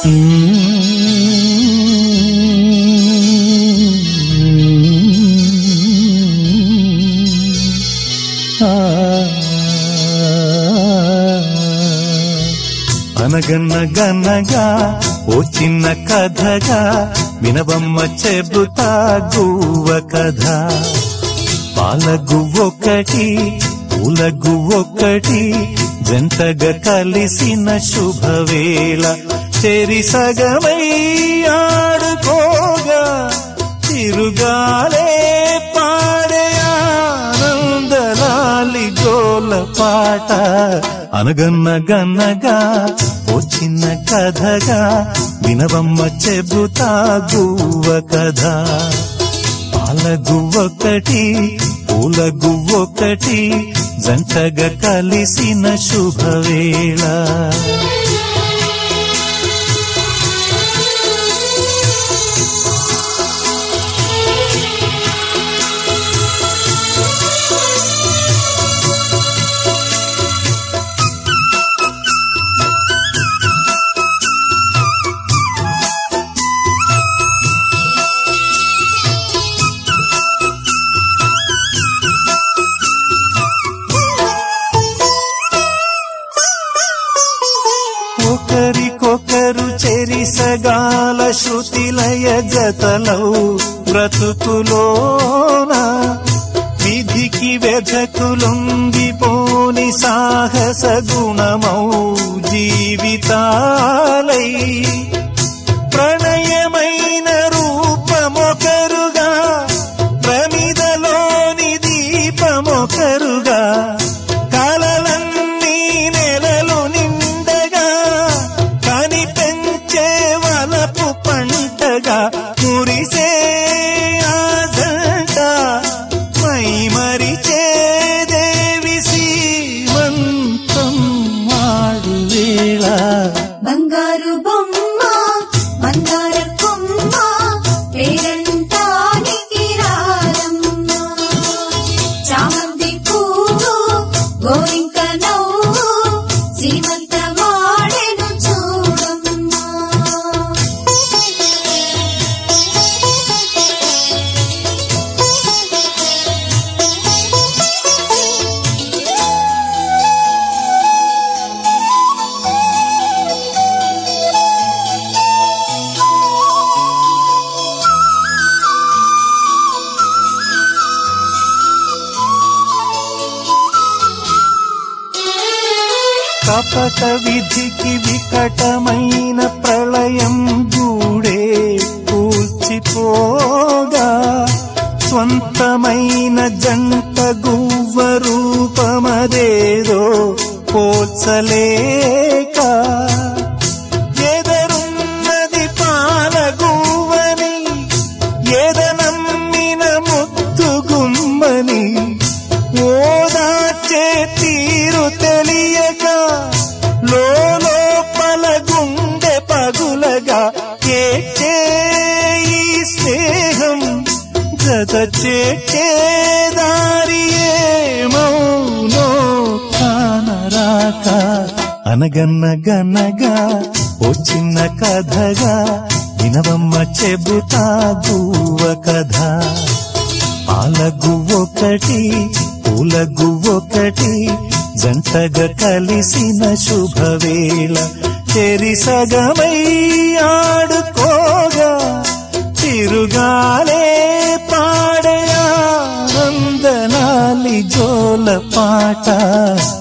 అనగనగనగా ఓ చిన్న కథగా వినవమ్మ చెబుతా గువ్వ కథ. పాల గువ్వొక్కటి పూల గువ్వొక్కటి జంటగా కలిసిన శుభవేళ. చెరి సగమై ఆడుకోగా తిరుగాలే పాడే ఆనందలాలి జోల పాట. అనగనగనగా ఓ చిన్న కథగా వినవమ్మ చెబుతా గువ్వ కథ. పాల గువ్వొక్కటి పూల గువ్వొక్కటి జంటగా కలిసిన శుభవేళ. ఒకరికొకరు చెరిసగాల శృతిలయ జతలౌ బ్రతుకులోన విధికి వెధకులొంగిపోని సాహస గుణమౌ జీవితాలై. ప్రణయమైన రూపమొకరుగా ప్రమిదలోని దీపమొకరుగా మురిసే ఆజంట మై మరిచే దేవి శ్రీమంతం మాడు వేళ. బంగారు బొమ్మ మందార కొమ్మ పేరంటానికి రారమ్మ. చామంతి పువ్వు గోరింక నవ్వు శ్రీమంత మాడెను చూడమ్మ. కపట విధికి వికటమైన ప్రళయం గూడే కూల్చిపోగా స్వంతమైన జంట గువ్వ రూపమదేదో పోల్చలేక. ఎదరున్నది పాల గువ్వని ఎదనమ్మిన ముద్దు గుమ్మని ఓదార్చే తీరు తెలియక లోపల గుండె పగులగా ఏడ్చే ఈ స్నేహం జత చేర్చే దారియే మౌనో కానరాక. అనగనగనగా ఓ చిన్న కథగా వినవమ్మ చెబుతా గువ్వ కథ. పాల గువ్వొక్కటి పూల గువ్వొక్కటి జంటగా కలిసిన శుభవేళ. చెరి సగమై ఆడుకోగా తిరుగాలే పాడే ఆనందలాలి జోల పాట.